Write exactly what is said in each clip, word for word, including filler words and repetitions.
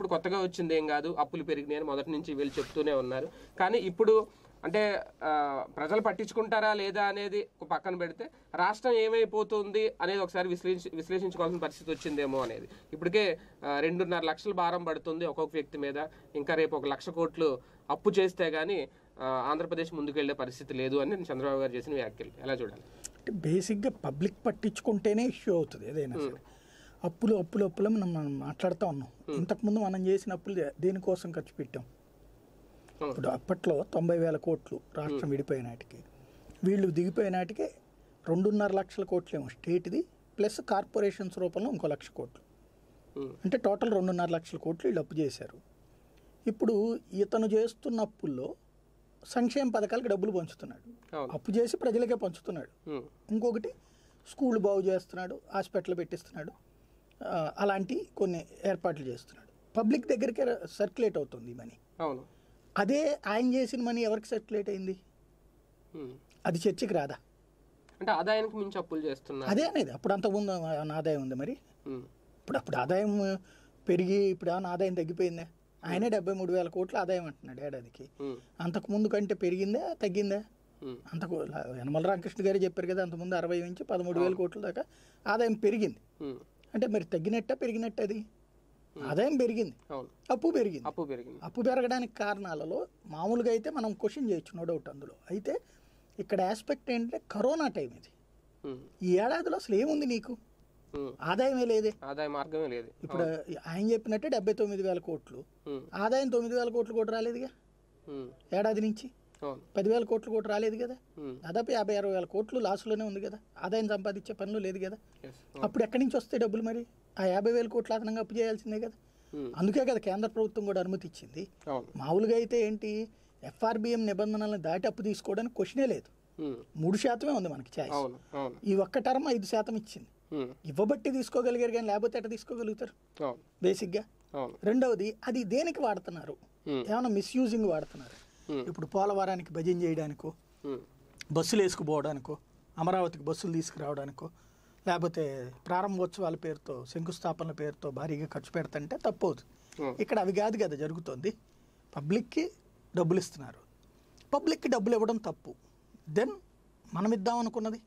ఇప్పుడు కొత్తగా వచ్చింది ఏం కాదు, అప్పులు పెరిగినాయని మొదటి నుంచి వీళ్ళు చెప్తూనే ఉన్నారు. కానీ ఇప్పుడు అంటే ప్రజలు పట్టించుకుంటారా లేదా అనేది ఒక పక్కన పెడితే రాష్ట్రం ఏమైపోతుంది అనేది ఒకసారి విశ్లేషి విశ్లేషించుకోవాల్సిన పరిస్థితి వచ్చిందేమో అనేది. ఇప్పటికే రెండున్నర లక్షల భారం పడుతుంది ఒక్కొక్క వ్యక్తి మీద. ఇంకా రేపు ఒక లక్ష కోట్లు అప్పు చేస్తే గానీ ఆంధ్రప్రదేశ్ ముందుకెళ్లే పరిస్థితి లేదు అని చంద్రబాబు గారు చేసిన వ్యాఖ్యలు ఎలా చూడాలి? అంటే బేసిక్గా పబ్లిక్ పట్టించుకుంటేనే ఇష్యూ అవుతుంది ఏదైనా సరే. అప్పులు అప్పులు అప్పులు మనం మాట్లాడుతూ ఉన్నాం. ఇంతకుముందు మనం చేసిన అప్పులు దేనికోసం ఖర్చు పెట్టాం? ఇప్పుడు అప్పట్లో తొంభై వేల కోట్లు రాష్ట్రం విడిపోయిన నాటికి, వీళ్ళు దిగిపోయిన నాటికి రెండున్నర లక్షల కోట్లేమో స్టేట్ది, ప్లస్ కార్పొరేషన్స్ రూపంలో ఇంకో లక్ష కోట్లు, అంటే టోటల్ రెండున్నర లక్షల కోట్లు వీళ్ళు అప్పు చేశారు. ఇప్పుడు ఇతను చేస్తున్న అప్పుల్లో సంక్షేమ పథకాలకు డబ్బులు పంచుతున్నాడు, అప్పు చేసి ప్రజలకే పంచుతున్నాడు. ఇంకొకటి స్కూల్ బాగు చేస్తున్నాడు, హాస్పిటల్ పెట్టిస్తున్నాడు, అలాంటి కొన్ని ఏర్పాట్లు చేస్తున్నాడు. పబ్లిక్ దగ్గరికి సర్క్యులేట్ అవుతుంది మనీ. అదే ఆయన చేసిన మనీ ఎవరికి సర్క్యులేట్ అయింది? అది చర్చకి రాదా? అంటే ఆదాయానికి మించి అప్పులు చేస్తున్నారు అదే అనేది. అప్పుడు అంతకుముందు ఆదాయం ఉంది మరి, ఇప్పుడు అప్పుడు ఆదాయం పెరిగి ఇప్పుడు ఏమైనా ఆదాయం తగ్గిపోయిందా? ఆయనే డెబ్బై మూడు వేల కోట్ల ఆదాయం అంటున్నాడు ఏడాదికి. అంతకుముందు కంటే పెరిగిందా తగ్గిందా? అంతకు యనమల రామకృష్ణ గారు చెప్పారు కదా, అంతకుముందు అరవై నుంచి పదమూడు వేల కోట్ల దాకా ఆదాయం పెరిగింది. అంటే మరి తగ్గినట్ట పెరిగినట్టు? అది ఆదాయం పెరిగింది, అప్పు పెరిగింది. అప్పు పెరిగింది అప్పు పెరగడానికి కారణాలలో మామూలుగా అయితే మనం క్వశ్చన్ చేయొచ్చు, నో డౌట్ అందులో. అయితే ఇక్కడ ఆస్పెక్ట్ ఏంటంటే కరోనా టైం ఇది. ఈ ఏడాదిలో అసలు ఏముంది నీకు? ఆదాయమే లేదే, ఆదాయ మార్గమే లేదు. ఇప్పుడు ఆయన చెప్పినట్టే డెబ్బై తొమ్మిది వేల కోట్లు ఆదాయం, తొమ్మిది వేల కోట్లు కూడా రాలేదుగా ఏడాది నుంచి. పదివేల కోట్లు కూడా రాలేదు కదా, దాదాపు యాభై అరవై వేల కోట్లు లాసులోనే ఉంది కదా, ఆదాయం సంపాదించే పనిలో లేదు కదా. అప్పుడు ఎక్కడి నుంచి వస్తాయి డబ్బులు? మరి ఆ యాభై వేల కోట్లు అదనంగా అప్పు చేయాల్సిందే కదా. అందుకే కదా కేంద్ర ప్రభుత్వం కూడా అనుమతి ఇచ్చింది. మామూలుగా అయితే ఏంటి, ఎఫ్ఆర్బిఎం నిబంధనలను దాటి అప్పు తీసుకోవడానికి క్వశ్చనే లేదు. మూడు శాతమే ఉంది మనకి ఛాయిస్. ఈ ఒక్క టర్మ్ ఐదు శాతం ఇచ్చింది, ఇవ్వబట్టి తీసుకోగలిగారు కానీ లేకపోతే ఎట్లా తీసుకోగలుగుతారు బేసిక్గా. రెండవది, అది దేనికి వాడుతున్నారు? ఏమైనా మిస్యూజింగ్ వాడుతున్నారు. ఇప్పుడు పోలవరానికి భజన చేయడానికో, బస్సులు వేసుకుపోవడానికో, అమరావతికి బస్సులు తీసుకురావడానికో, లేకపోతే ప్రారంభోత్సవాల పేరుతో శంకుస్థాపనల పేరుతో భారీగా ఖర్చు పెడతంటే తప్పు అవుతుంది. ఇక్కడ అవి కాదు కదా జరుగుతోంది. పబ్లిక్కి డబ్బులు ఇస్తున్నారు, పబ్లిక్కి డబ్బులు ఇవ్వడం తప్పు. దెన్ మనం ఇద్దాం అనుకున్నది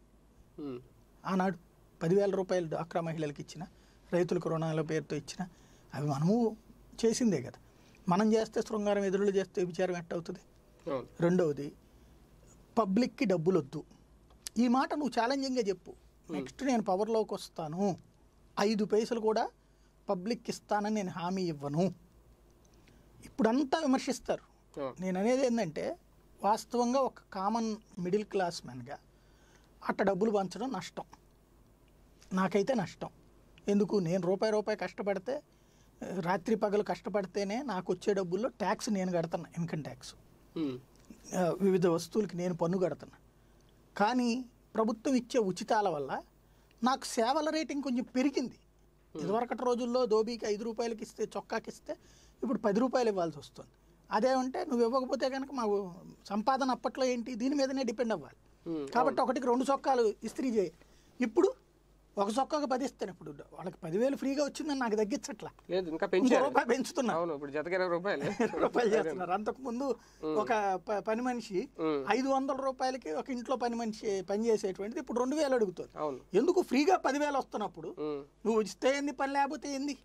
ఆనాడు పదివేల రూపాయలు డ్వాక్రా మహిళలకు ఇచ్చిన, రైతులకు రుణాల పేరుతో ఇచ్చిన, అవి మనము చేసిందే కదా. మనం చేస్తే శృంగారం, ఎదురులు చేస్తే విచారం ఎట్టవుతుంది? రెండవది, పబ్లిక్కి డబ్బులు వద్దు. ఈ మాట నువ్వు ఛాలెంజింగ్గా చెప్పు. నెక్స్ట్ నేను పవర్లోకి వస్తాను, ఐదు పైసలు కూడా పబ్లిక్ ఇస్తానని నేను హామీ ఇవ్వను. ఇప్పుడంతా విమర్శిస్తారు. నేను అనేది ఏంటంటే, వాస్తవంగా ఒక కామన్ మిడిల్ క్లాస్ మ్యాన్గా అట్ట డబ్బులు పంచడం నష్టం, నాకైతే నష్టం. ఎందుకు? నేను రూపాయి రూపాయి కష్టపడితే, రాత్రి పగలు కష్టపడితేనే నాకు వచ్చే డబ్బుల్లో ట్యాక్స్ నేను కడుతున్నా, ఇన్కమ్ ట్యాక్స్. వివిధ వస్తువులకి నేను పన్ను కడుతున్నా. కానీ ప్రభుత్వం ఇచ్చే ఉచితాల వల్ల నాకు సేవల రేటింగ్ కొంచెం పెరిగింది. ఇదివరకటి రోజుల్లో దోబీకి ఐదు రూపాయలకి ఇస్తే, చొక్కాకి ఇస్తే ఇప్పుడు పది రూపాయలు ఇవ్వాల్సి వస్తుంది. అదేమంటే నువ్వు ఇవ్వకపోతే కనుక మాకు సంపాదన అప్పట్లో ఏంటి, దీని మీదనే డిపెండ్ అవ్వాలి. కాబట్టి ఒకటికి రెండు చొక్కాలు ఇస్త్రీ చేయాలి. ఇప్పుడు ఒక చొక్కాకు పది ఇస్తాను. ఇప్పుడు వాళ్ళకి పదివేలు ఫ్రీగా వచ్చిందని నాకు తగ్గించట్లా, రూపాయి పెంచుతున్నారు, రూపాయలు చేస్తున్నారు. అంతకుముందు ఒక పని మనిషి ఐదు వందల రూపాయలకి ఒక ఇంట్లో పని మనిషి పని చేసేటువంటిది ఇప్పుడు రెండు వేలు అడుగుతుంది. ఎందుకు? ఫ్రీగా పదివేలు వస్తున్నప్పుడు నువ్వు ఇస్తే ఏంది, పని లేకపోతే ఏంది,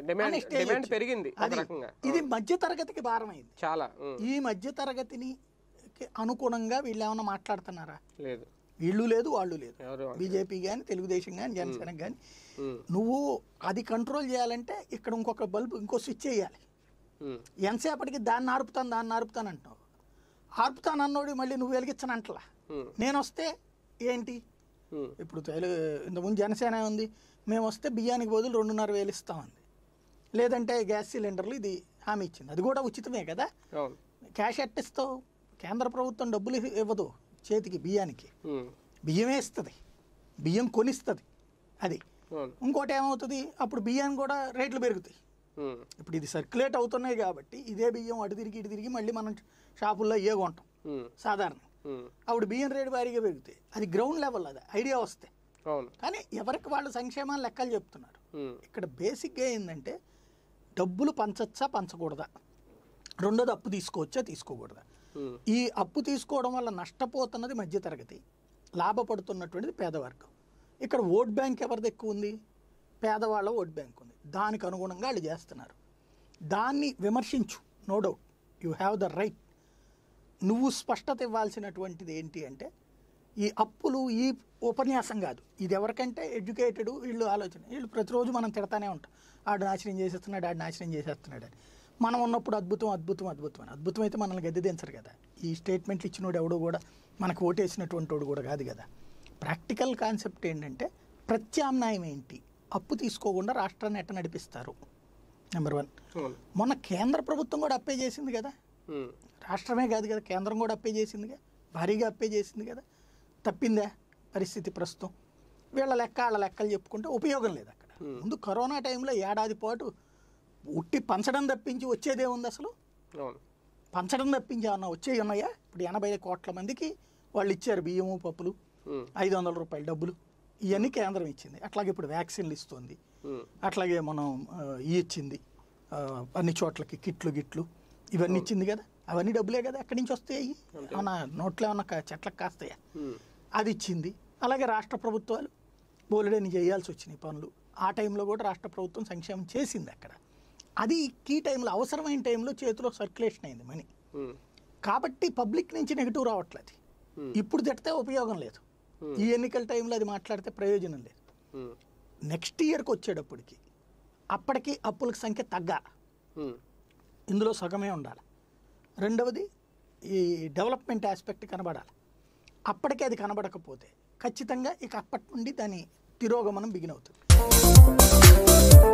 ఇది మధ్య తరగతికి భారం అయింది చాలా. ఈ మధ్య తరగతిని అనుగుణంగా వీళ్ళు ఏమైనా మాట్లాడుతున్నారా? లేదు, వీళ్ళు లేదు, వాళ్ళు లేదు. బీజేపీ కానీ, తెలుగుదేశం కానీ, జనసేన కానీ. నువ్వు అది కంట్రోల్ చేయాలంటే ఇక్కడ ఇంకొక బల్బు, ఇంకో స్విచ్ వేయాలి. ఎంతసేపటికి దాన్ని ఆర్పుతాను దాన్ని ఆర్పుతాను అంటావు. ఆర్పుతాను అన్నోడు మళ్ళీ నువ్వు వెలిగించనంటలా. నేను వస్తే ఏంటి, ఇప్పుడు తెలుగు ఇంతకుముందు జనసేన ఉంది, మేము వస్తే బియ్యానికి బదులు రెండున్నర వేలు ఇస్తామంది. లేదంటే గ్యాస్ సిలిండర్లు ఇది హామీ ఇచ్చింది, అది కూడా ఉచితమే కదా. క్యాష్ ఎట్టిస్తావు? కేంద్ర ప్రభుత్వం డబ్బులు ఇవ్వదు చేతికి, బియ్యానికి బియ్యమే ఇస్తుంది, బియ్యం కొనిస్తుంది. అది ఇంకోటి ఏమవుతుంది, అప్పుడు బియ్యం కూడా రేట్లు పెరుగుతాయి. ఇప్పుడు ఇది సర్క్యులేట్ అవుతున్నాయి కాబట్టి ఇదే బియ్యం అటు తిరిగి ఇటు తిరిగి మళ్ళీ మనం షాపుల్లో ఏ కొంటాం సాధారణ. అప్పుడు బియ్యం రేటు భారీగా పెరుగుతాయి. అది గ్రౌండ్ లెవెల్, అది ఐడియా వస్తే. కానీ ఎవరికి వాళ్ళు సంక్షేమాలు లెక్కలు చెప్తున్నారు. ఇక్కడ బేసిక్గా ఏంటంటే డబ్బులు పంచచ్చా పంచకూడదా, రెండోది అప్పు తీసుకోవచ్చా తీసుకోకూడదా. ఈ అప్పు తీసుకోవడం వల్ల నష్టపోతున్నది మధ్యతరగతి, లాభపడుతున్నటువంటిది పేదవర్గం. ఇక్కడ ఓట్ బ్యాంక్ ఎవరిది ఎక్కువ ఉంది? పేదవాళ్ళ ఓట్ బ్యాంక్ ఉంది. దానికి అనుగుణంగా వాళ్ళు చేస్తున్నారు. దాన్ని విమర్శించు, no doubt, you have the right. నువ్వు స్పష్టత ఇవ్వాల్సినటువంటిది ఏంటి అంటే, ఈ అప్పులు ఈ ఉపన్యాసం కాదు ఇది. ఎవరికంటే ఎడ్యుకేటెడ్ వీళ్ళు ఆలోచన, వీళ్ళు ప్రతిరోజు మనం తిడతానే ఉంటాం, ఆడు నాశనం చేసేస్తున్నాడు, ఆడు నాశనం చేసేస్తున్నాడు అని. మనం ఉన్నప్పుడు అద్భుతం అద్భుతం అద్భుతం అని. అద్భుతం అయితే మనల్ని గద్దెదించరు కదా. ఈ స్టేట్మెంట్లు ఇచ్చినోడు ఎవడో కూడా మనకు ఓటేసినటువంటి వాడు కూడా కాదు కదా. ప్రాక్టికల్ కాన్సెప్ట్ ఏంటంటే, ప్రత్యామ్నాయం ఏంటి, అప్పు తీసుకోకుండా రాష్ట్రాన్ని ఎట్ట నడిపిస్తారు, నెంబర్ వన్. మొన్న కేంద్ర ప్రభుత్వం కూడా అప్పే చేసింది కదా, రాష్ట్రమే కాదు కదా, కేంద్రం కూడా అప్పే చేసిందిగా, భారీగా అప్పే చేసింది కదా. తప్పిందా పరిస్థితి ప్రస్తుతం? వీళ్ళ లెక్క వాళ్ళ లెక్కలు చెప్పుకుంటే ఉపయోగం లేదు అక్కడ. ముందు కరోనా టైంలో ఏడాది పాటు ఉట్టి పంచడం తప్పించి వచ్చేదే ఉంది అసలు? పంచడం తప్పించి ఏమన్నా వచ్చేవి ఉన్నాయా? ఇప్పుడు ఎనభై కోట్ల మందికి వాళ్ళు ఇచ్చారు బియ్యము పప్పులు, ఐదు వందల రూపాయల డబ్బులు, ఇవన్నీ కేంద్రం ఇచ్చింది. అట్లాగే ఇప్పుడు వ్యాక్సిన్లు ఇస్తుంది, అట్లాగే మనం ఇవి ఇచ్చింది అన్ని చోట్లకి కిట్లు గిట్లు ఇవన్నీ ఇచ్చింది కదా. అవన్నీ డబ్బులే కదా, ఎక్కడి నుంచి వస్తాయి? ఏమన్నా నోట్లో ఏమన్నా చెట్లకు కాస్తాయా? అది ఇచ్చింది. అలాగే రాష్ట్ర ప్రభుత్వాలు బోలెడని చేయాల్సి వచ్చినాయి పనులు. ఆ టైంలో కూడా రాష్ట్ర ప్రభుత్వం సంక్షేమం చేసింది అక్కడ. అది కీ టైంలో, అవసరమైన టైంలో చేతిలో సర్క్యులేషన్ అయింది మనీ. కాబట్టి పబ్లిక్ నుంచి నెగిటివ్ రావట్లేదు. ఇప్పుడు తిడితే ఉపయోగం లేదు, ఈ ఎన్నికల టైంలో అది మాట్లాడితే ప్రయోజనం లేదు. నెక్స్ట్ ఇయర్కి వచ్చేటప్పటికి అప్పటికి అప్పుల సంఖ్య తగ్గాలి, ఇందులో సగమే ఉండాలి. రెండవది ఈ డెవలప్మెంట్ ఆస్పెక్ట్ కనబడాలి. అప్పటికే అది కనబడకపోతే ఖచ్చితంగా ఇక అప్పటి నుండి దాని తిరోగమనం బిగిన్ అవుతుంది.